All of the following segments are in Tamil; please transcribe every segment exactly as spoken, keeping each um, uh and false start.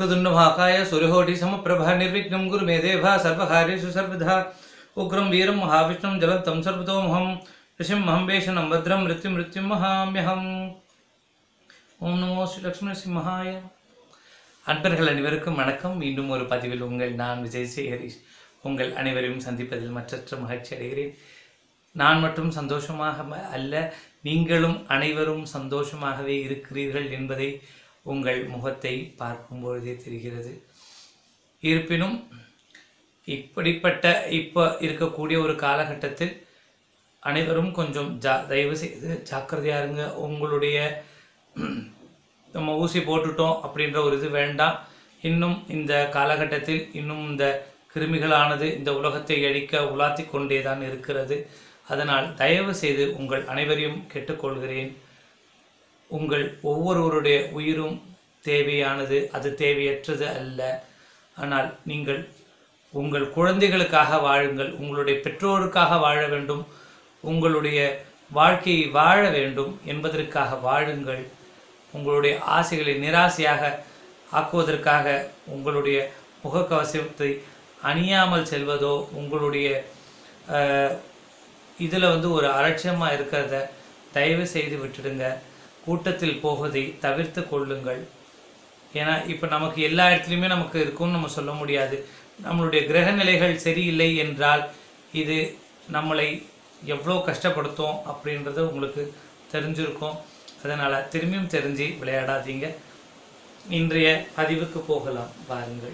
वक्रतुंड महाकाय सूर्यकोटि समप्रभा निर्विघ्नं कुरु मे देवा सर्वकार्येषु सर्वदा उग्रं वीरं महाविष्णुं जलतं सर्वतोमुखं ऋषिमहं वेषनं भद्रं मृत्युं मृत्युं महाम्यहम् ओम नमो श्री लक्ष्मी सिंहाय அன்பர்கள் அனைவருக்கும் வணக்கம். மீண்டும் ஒரு பதிவில் உங்கள் நான் விஜய் சேகரிஷ் உங்கள் அனைவரையும் சந்திப்பதில் மற்றற்ற மகிழ்ச்சி அடைகிறேன். நான் மட்டும் சந்தோஷமாக அல்ல, நீங்களும் அனைவரும் சந்தோஷமாகவே இருக்கிறீர்கள் என்பதை உங்கள் முகத்தை பார்க்கும் பொழுதே தெரிகிறது. இருப்பினும் இப்படிப்பட்ட இப்போ இருக்கக்கூடிய ஒரு காலகட்டத்தில் அனைவரும் கொஞ்சம் ஜா தயவு செய்து ஜாக்கிரதையாக இருங்க. உங்களுடைய நம்ம ஊசி போட்டுட்டோம் அப்படின்ற ஒரு இது வேண்டாம். இன்னும் இந்த காலகட்டத்தில் இன்னும் இந்த கிருமிகளானது இந்த உலகத்தை அழிக்க உலாத்தி கொண்டே தான் இருக்கிறது. அதனால் தயவு செய்து உங்கள் அனைவரையும் கேட்டுக்கொள்கிறேன். உங்கள் ஒவ்வொருவருடைய உயிரும் தேவையானது, அது தேவையற்றது அல்ல. ஆனால் நீங்கள் உங்கள் குழந்தைகளுக்காக வாழுங்கள், உங்களுடைய பெற்றோருக்காக வாழ வேண்டும், உங்களுடைய வாழ்க்கையை வாழ வேண்டும் என்பதற்காக வாழுங்கள். உங்களுடைய ஆசைகளை நிராசையாக ஆக்குவதற்காக உங்களுடைய முகக்கவசத்தை அணியாமல் செல்வதோ உங்களுடைய இதில் வந்து ஒரு அலட்சியமாக இருக்கிறத தயவு செய்து விட்டுடுங்க. கூட்டத்தில் போவதை தவிர்த்து கொள்ளுங்கள். ஏன்னா இப்போ நமக்கு எல்லா இடத்துலையுமே நமக்கு இருக்கும்னு நம்ம சொல்ல முடியாது. நம்மளுடைய கிரக நிலைகள் சரியில்லை என்றால் இது நம்மளை எவ்வளோ கஷ்டப்படுத்தும் அப்படின்றது உங்களுக்கு தெரிஞ்சிருக்கும். அதனால் திரும்பியும் தெரிஞ்சு விளையாடாதீங்க. இன்றைய பதிவுக்கு போகலாம் பாருங்கள்.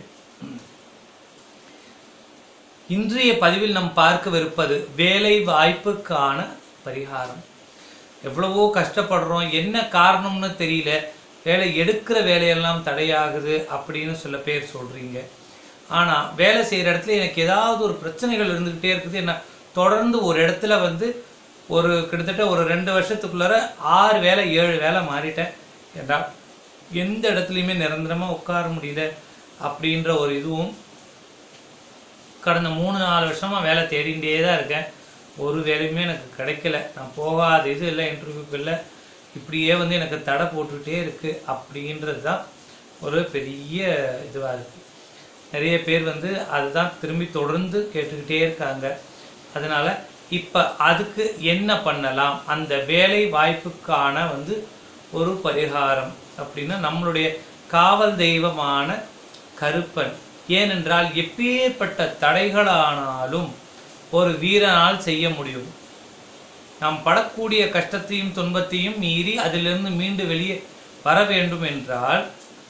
இன்றைய பதிவில் நாம் பார்க்கவிருப்பது வேலை வாய்ப்புக்கான பரிகாரம். எவ்வளவோ கஷ்டப்படுறோம், என்ன காரணம்னு தெரியல, வேலை எடுக்கிற வேலையெல்லாம் தடையாகுது அப்படின்னு சில பேர் சொல்கிறீங்க. ஆனால் வேலை செய்கிற இடத்துல எனக்கு ஏதாவது ஒரு பிரச்சனைகள் இருந்துக்கிட்டே இருக்குது. என்ன தொடர்ந்து ஒரு இடத்துல வந்து ஒரு கிட்டத்தட்ட ஒரு ரெண்டு வருஷத்துக்குள்ளார ஆறு வேலை ஏழு வேலை மாறிட்டேன் என்றால் எந்த இடத்துலையுமே நிரந்தரமாக உட்கார முடியல அப்படின்ற ஒரு இதுவும், கடந்த மூணு நாலு வருஷமாக வேலை தேடிகிட்டே தான் இருக்கேன், ஒரு வேலையுமே எனக்கு கிடைக்கல, நான் போகாத இது இல்லை, இன்டர்வியூக்கு இல்லை, இப்படியே வந்து எனக்கு தடை போட்டுக்கிட்டே இருக்குது அப்படின்றது தான் ஒரு பெரிய இதுவாக இருக்குது. நிறைய பேர் வந்து அதுதான் திரும்பி தொடர்ந்து கேட்டுக்கிட்டே இருக்காங்க. அதனால் இப்போ அதுக்கு என்ன பண்ணலாம், அந்த வேலை வாய்ப்புக்கான வந்து ஒரு பரிகாரம் அப்படின்னா நம்மளுடைய காவல் தெய்வமான கருப்பன். ஏனென்றால் எப்பேற்பட்ட தடைகளானாலும் ஒரு வீரனால் செய்ய முடியும். நாம் படக்கூடிய கஷ்டத்தையும் துன்பத்தையும் மீறி அதிலிருந்து மீண்டு வெளியே வர வேண்டும் என்றால்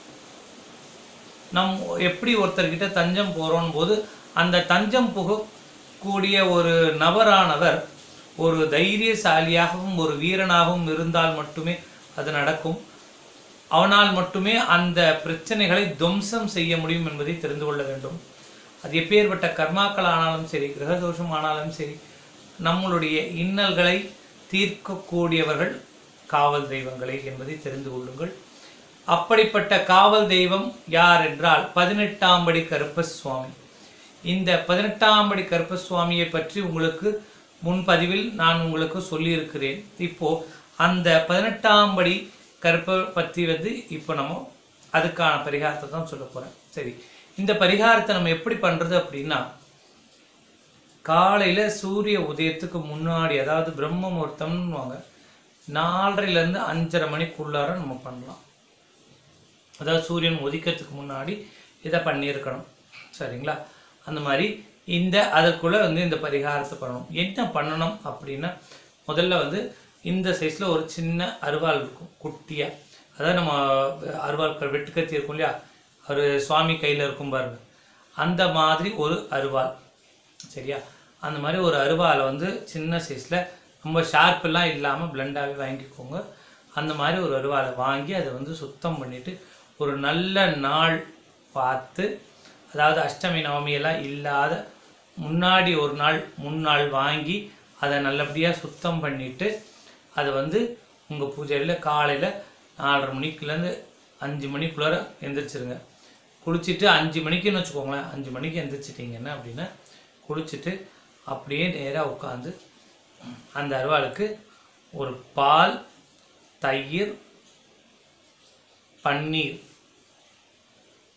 நம் எப்படி ஒருத்தர்கிட்ட தஞ்சம் போகிறோம் போது அந்த தஞ்சம் புக கூடிய ஒரு நபரானவர் ஒரு தைரியசாலியாகவும் ஒரு வீரனாகவும் இருந்தால் மட்டுமே அது நடக்கும். அவனால் மட்டுமே அந்த பிரச்சனைகளை துவம்சம் செய்ய முடியும் என்பதை தெரிந்து கொள்ள வேண்டும். அது எப்பேற்பட்ட கர்மாக்கள் ஆனாலும் சரி, கிரகதோஷம் ஆனாலும் சரி, நம்மளுடைய இன்னல்களை தீர்க்கக்கூடியவர்கள் காவல் தெய்வங்களே என்பதை தெரிந்து கொள்ளுங்கள். அப்படிப்பட்ட காவல் தெய்வம் யார் என்றால் பதினெட்டாம் படி கருப்பசுவாமி. இந்த பதினெட்டாம் படி கருப்பசுவாமியை பற்றி உங்களுக்கு முன்பதிவில் நான் உங்களுக்கு சொல்லியிருக்கிறேன். இப்போது அந்த பதினெட்டாம் படி கருப்பை பற்றி வந்து இப்போ நம்ம அதுக்கான பரிகாரத்தை தான் சொல்ல போகிறேன். சரி, இந்த பரிகாரத்தை நம்ம எப்படி பண்ணுறது அப்படின்னா, காலையில் சூரிய உதயத்துக்கு முன்னாடி, அதாவது பிரம்ம முகூர்த்தம்னு வாங்க, நாலரைலேருந்து அஞ்சரை மணிக்குள்ளார நம்ம பண்ணலாம். அதாவது சூரியன் உதிக்கிறதுக்கு முன்னாடி இதை பண்ணியிருக்கணும். சரிங்களா? அந்த மாதிரி இந்த அதற்குள்ளே வந்து இந்த பரிகாரத்தை பண்ணணும். என்ன பண்ணணும் அப்படின்னா, முதல்ல வந்து இந்த சைஸில் ஒரு சின்ன அருவாள் இருக்கும், குட்டியாக. அதாவது நம்ம அருவாள் வெட்டுக்கத்தி இருக்கும் இல்லையா, ஒரு சுவாமி கையில் இருக்கும் பாருங்க, அந்த மாதிரி ஒரு அருவாள். சரியா? அந்த மாதிரி ஒரு அருவாளை வந்து சின்ன சைஸில் ரொம்ப ஷார்ப்பெல்லாம் இல்லாமல் பிளண்டாகவே வாங்கிக்கோங்க. அந்த மாதிரி ஒரு அருவாளை வாங்கி அதை வந்து சுத்தம் பண்ணிவிட்டு ஒரு நல்ல நாள் பார்த்து, அதாவது அஷ்டமி நவமியெல்லாம் இல்லாத முன்னாடி ஒரு நாள் முன்னாள் வாங்கி அதை நல்லபடியாக சுத்தம் பண்ணிவிட்டு அதை வந்து உங்கள் பூஜையில் காலையில் நாலரை மணிக்குலேருந்து அஞ்சு மணிக்குள்ளார எந்திரிச்சிருங்க. குளிச்சுட்டு அஞ்சு மணிக்குன்னு வச்சுக்கோங்களேன், அஞ்சு மணிக்கு எந்திரிச்சிட்டிங்கன்னா அப்படின்னா குளிச்சுட்டு அப்படியே நேராக உட்காந்து அந்த அருவாளுக்கு ஒரு பால், தயிர், பன்னீர்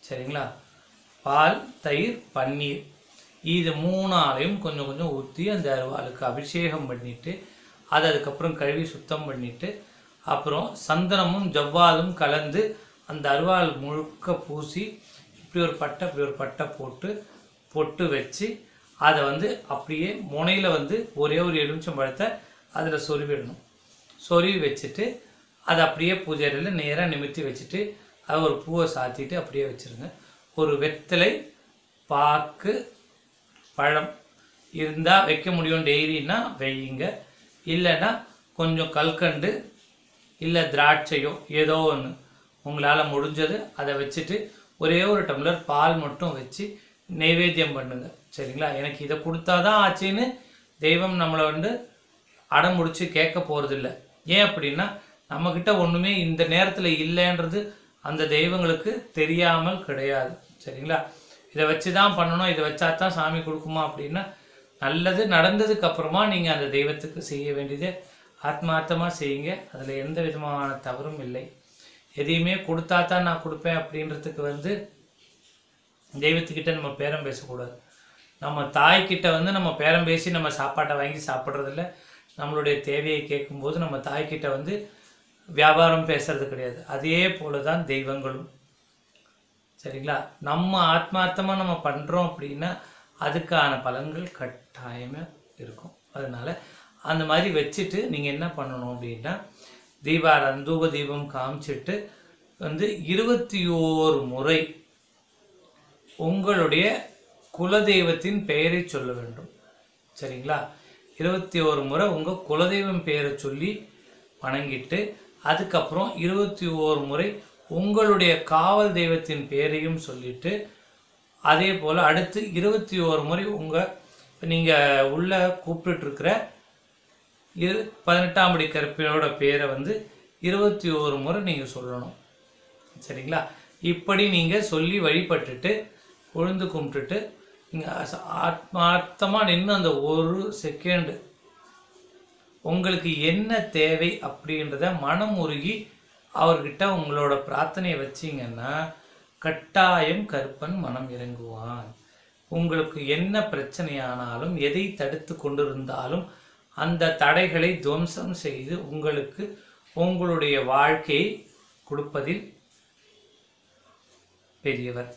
சரிங்களா? பால், தயிர், பன்னீர் இது மூணாலையும் கொஞ்சம் கொஞ்சம் ஊற்றி அந்த அருவாளுக்கு அபிஷேகம் பண்ணிவிட்டு அதை அதுக்கப்புறம் கழுவி சுத்தம் பண்ணிவிட்டு அப்புறம் சந்தனமும் ஜவ்வாலும் கலந்து அந்த அருவாள் முழுக்க பூசி இப்படி ஒரு பட்டை இப்படி ஒரு பட்டை போட்டு பொட்டு வச்சு அதை வந்து அப்படியே முனையில் வந்து ஒரே ஒரு எலுமிச்சம் பழத்தை அதில் சொருவிடணும். சொருவி வச்சுட்டு அதை அப்படியே பூஜை அறையில் நேராக நிமித்தி வச்சுட்டு அதை ஒரு பூவை சாத்திட்டு அப்படியே வச்சுருங்க. ஒரு வெத்தலை, பாக்கு, பழம் இருந்தால் வைக்க முடியும் டெய்லின்னா வையுங்க. இல்லைன்னா கொஞ்சம் கல்கண்டு இல்லை திராட்சையோ ஏதோ ஒன்று உங்களால் முடிஞ்சது அதை வச்சுட்டு ஒரே ஒரு டம்ளர் பால் மட்டும் வச்சு நைவேத்தியம் பண்ணுங்க. சரிங்களா? எனக்கு இதை கொடுத்தாதான் ஆச்சுன்னு தெய்வம் நம்மளை வந்து அடம் முடிச்சு கேட்க போகிறதில்ல. ஏன் அப்படின்னா நம்மக்கிட்ட ஒன்றுமே இந்த நேரத்தில் இல்லைன்றது அந்த தெய்வங்களுக்கு தெரியாமல் கிடையாது. சரிங்களா? இதை வச்சு தான் பண்ணணும், இதை வச்சா தான் சாமி கொடுக்குமா அப்படின்னா நல்லது நடந்ததுக்கு அப்புறமா நீங்கள் அந்த தெய்வத்துக்கு செய்ய வேண்டியதை ஆத்மார்த்தமாக செய்யுங்க. அதில் எந்த விதமான தவறும் இல்லை. எதையுமே கொடுத்தா தான் நான் கொடுப்பேன் அப்படின்றதுக்கு வந்து தெய்வத்துக்கிட்ட நம்ம பேரம் பேசக்கூடாது. நம்ம தாய்கிட்ட வந்து நம்ம பேரம் பேசி நம்ம சாப்பாட்டை வாங்கி சாப்பிட்றதில்ல. நம்மளுடைய தேவையை கேட்கும்போது நம்ம தாய்கிட்ட வந்து வியாபாரம் பேசுறது கிடையாது. அதே போல தான் தெய்வங்களும். சரிங்களா? நம்ம ஆத்மார்த்தமாக நம்ம பண்ணுறோம் அப்படின்னா அதுக்கான பலன்கள் கட்டாயமாக இருக்கும். அதனால் அந்த மாதிரி வச்சுட்டு நீங்கள் என்ன பண்ணணும் அப்படின்னா தீபாராதனை தூப தீபம் காமிச்சிட்டு வந்து இருபத்தி ஓரு முறை உங்களுடைய குலதெய்வத்தின் பெயரை சொல்ல வேண்டும். சரிங்களா? இருபத்தி ஓரு முறை உங்கள் குலதெய்வம் பெயரை சொல்லி வணங்கிட்டு அதுக்கப்புறம் இருபத்தி ஓரு முறை உங்களுடைய காவல் தெய்வத்தின் பெயரையும் சொல்லிட்டு அதே போல் அடுத்து இருபத்தி ஓரு முறை உங்கள் நீங்கள் உள்ள கூப்பிட்டுருக்கிற இரு பதினெட்டாம் படி கருப்பினோட பேரை வந்து இருபத்தி ஓரு முறை நீங்கள் சொல்லணும். சரிங்களா? இப்படி நீங்கள் சொல்லி வழிபட்டுட்டு உழுந்து கும்பிட்டுட்டு நீங்கள் ஆத்மார்த்தமாக நின்று அந்த ஒரு செகண்டு உங்களுக்கு என்ன தேவை அப்படின்றத மனம் உருகி அவர்கிட்ட உங்களோட பிரார்த்தனையை வச்சிங்கன்னா கட்டாயம் கருப்பன் மனம் இறங்குவான். உங்களுக்கு என்ன பிரச்சனையானாலும் எதை தடுத்து கொண்டிருந்தாலும் அந்த தடைகளை துவம்சம் செய்து உங்களுக்கு உங்களுடைய வாழ்க்கையை கொடுப்பதில் பெரியவர்.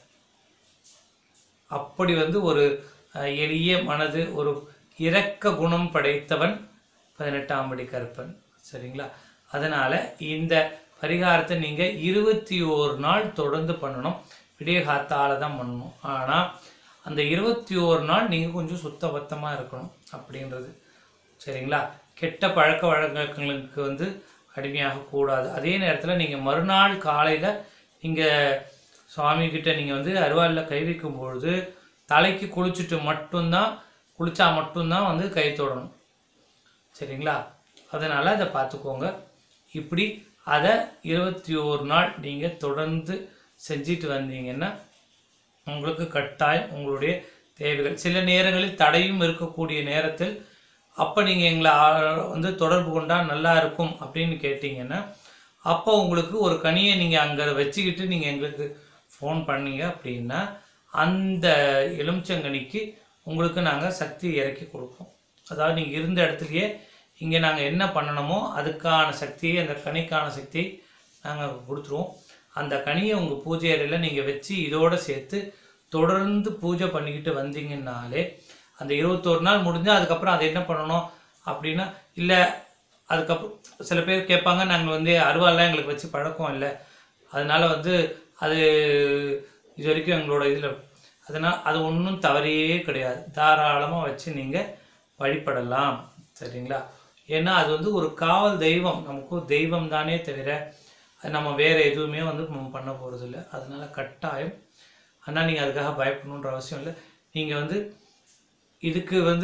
அப்படி வந்து ஒரு எளிய மனது ஒரு இரக்க குணம் படைத்தவன் பதினெட்டாம் படி கருப்பன். சரிங்களா? அதனால் இந்த பரிகாரத்தை நீங்கள் இருபத்தி ஓரு நாள் தொடர்ந்து பண்ணணும். விடிய காத்தால தான் பண்ணணும். ஆனால் அந்த இருபத்தி ஓரு நாள் நீங்கள் கொஞ்சம் சுத்தபத்தமாக இருக்கணும் அப்படின்றது. சரிங்களா? கெட்ட பழக்க வழக்கங்களுக்கு வந்து அடிமையாக கூடாது. அதே நேரத்தில் நீங்கள் மறுநாள் காலையில் நீங்கள் சுவாமிகிட்ட நீங்கள் வந்து அருவாளில் கை வைக்கும் பொழுது தலைக்கு குளிச்சுட்டு மட்டும்தான் குளித்தா மட்டும்தான் வந்து கை தொடணும். சரிங்களா? அதனால் அதை பார்த்துக்கோங்க. இப்படி அதை இருபத்தி ஓரு நாள் நீங்கள் தொடர்ந்து செஞ்சுட்டு வந்தீங்கன்னா உங்களுக்கு கட்டாயம் உங்களுடைய தேவைகள் சில நேரங்களில் தடையும் இருக்கக்கூடிய நேரத்தில் அப்போ நீங்கள் எங்களை வந்து தொடர்பு கொண்டால் நல்லா இருக்கும் அப்படின்னு கேட்டிங்கன்னா அப்போ உங்களுக்கு ஒரு கனியை நீங்கள் அங்கே வச்சுக்கிட்டு நீங்கள் எங்களுக்கு ஃபோன் பண்ணீங்க அப்படின்னா அந்த எலுமிச்சங்கனிக்கு உங்களுக்கு நாங்கள் சக்தி இறக்கி கொடுப்போம். அதாவது நீங்கள் இருந்த இடத்துலையே இங்கே நாங்கள் என்ன பண்ணணுமோ அதுக்கான சக்தியை அந்த கனிக்கான சக்தியை நாங்கள் கொடுத்துருவோம். அந்த கனியை உங்கள் பூஜை அறையில் நீங்கள் வச்சு இதோடு சேர்த்து தொடர்ந்து பூஜை பண்ணிக்கிட்டு வந்தீங்கன்னாலே அந்த இருபத்தோரு நாள் முடிஞ்சால் அதுக்கப்புறம் அதை என்ன பண்ணணும் அப்படின்னா இல்லை அதுக்கப்புறம் சில பேர் கேட்பாங்க நாங்கள் வந்து அருவாலாம் எங்களுக்கு வச்சு பழக்கம் இல்லை அதனால் வந்து அது இது வரைக்கும் எங்களோட இதில் அதனால் அது ஒன்றும் தவறே கிடையாது. தாராளமாக வச்சு நீங்கள் வழிபடலாம். சரிங்களா? ஏன்னா அது வந்து ஒரு காவல் தெய்வம், நமக்கு தெய்வம் தானே தவிர அது நம்ம வேறு எதுவுமே வந்து நம்ம பண்ண போகிறது இல்லை. அதனால் கட்டாயம் ஆனால் நீங்கள் அதுக்காக பயப்படணுன்ற அவசியம் இல்லை. நீங்கள் வந்து இதுக்கு வந்து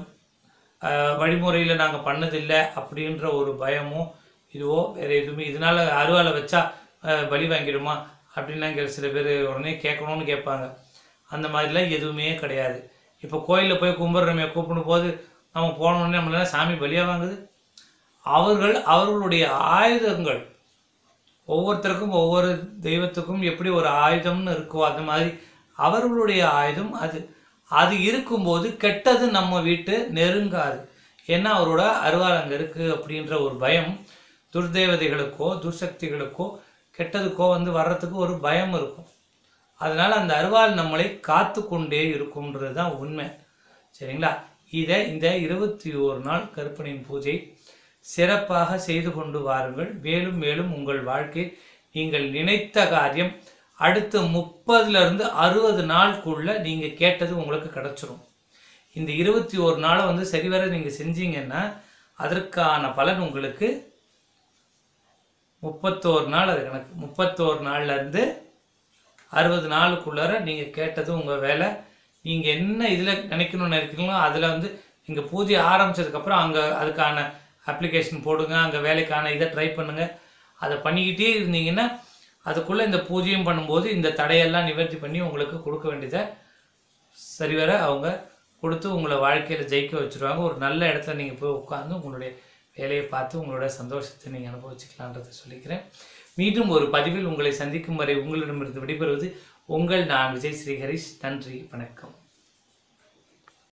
வழிமுறையில் நாங்கள் பண்ணதில்லை அப்படின்ற ஒரு பயமோ இதுவோ வேறு எதுவுமே இதனால் அருவாலை வச்சா பலி வாங்கிடுமா அப்படின்னா இங்கே சில பேர் உடனே கேட்கணும்னு கேட்பாங்க. அந்த மாதிரிலாம் எதுவுமே கிடையாது. இப்போ கோயிலில் போய் கும்பிட்றோமே கூப்பிடும் போது நம்ம போனோடனே நம்மளால சாமி பலியாக வாங்குது. அவர்கள் அவர்களுடைய ஆயுதங்கள் ஒவ்வொருத்தருக்கும் ஒவ்வொரு தெய்வத்துக்கும் எப்படி ஒரு ஆயுதம்னு இருக்கோ அது மாதிரி அவர்களுடைய ஆயுதம் அது. அது இருக்கும்போது கெட்டது நம்ம வீட்டு நெருங்காது. ஏன்னா அவரோட அருவாள் அங்கே இருக்குது அப்படின்ற ஒரு பயம் துர்தேவதைகளுக்கோ துர்சக்திகளுக்கோ கெட்டதுக்கோ வந்து வர்றதுக்கு ஒரு பயம் இருக்கும். அதனால் அந்த அருவாள் நம்மளை காத்து கொண்டே இருக்கும்ன்றது தான் உண்மை. சரிங்களா? இதை இந்த இருபத்தி ஓரு நாள் கருப்பனின் பூஜை சிறப்பாக செய்து கொண்டு வாருங்கள். மேலும் மேலும் உங்கள் வாழ்க்கை நீங்கள் நினைத்த காரியம் அடுத்த முப்பதுலேருந்து அறுபது நாளுக்குள்ள நீங்கள் கேட்டது உங்களுக்கு கிடச்சிரும். இந்த இருபத்தி ஓரு நாளை வந்து சரிவர நீங்கள் செஞ்சீங்கன்னா அதற்கான பலன் உங்களுக்கு முப்பத்தோரு நாள் அது கணக்கு. முப்பத்தோரு நாள்லேருந்து அறுபது நாளுக்குள்ளார நீங்கள் கேட்டது உங்கள் வேலை. நீங்கள் என்ன இதில் நினைக்கணும்னு நினைக்கிறீங்களோ அதில் வந்து நீங்கள் பூஜை ஆரம்பித்ததுக்கப்புறம் அங்கே அதுக்கான அப்ளிகேஷன் போடுங்க, அங்கே வேலைக்கான இதை ட்ரை பண்ணுங்கள். அதை பண்ணிக்கிட்டே இருந்தீங்கன்னா அதுக்குள்ளே இந்த பூஜையும் பண்ணும்போது இந்த தடையெல்லாம் நிவர்த்தி பண்ணி உங்களுக்கு கொடுக்க வேண்டியதை சரிவர அவங்க கொடுத்து உங்களை வாழ்க்கையில் ஜெயிக்க வச்சுருவாங்க. ஒரு நல்ல இடத்துல நீங்கள் போய் உட்காந்து உங்களுடைய வேலையை பார்த்து உங்களோட சந்தோஷத்தை நீங்கள் அனுபவிச்சுக்கலான்றதை சொல்லிக்கிறேன். மீண்டும் ஒரு பதிவில் உங்களை சந்திக்கும் வரை உங்களிடமிருந்து விடைபெறுவது உங்கள் நான் விஜய் ஸ்ரீஹரிஷ். நன்றி, வணக்கம்.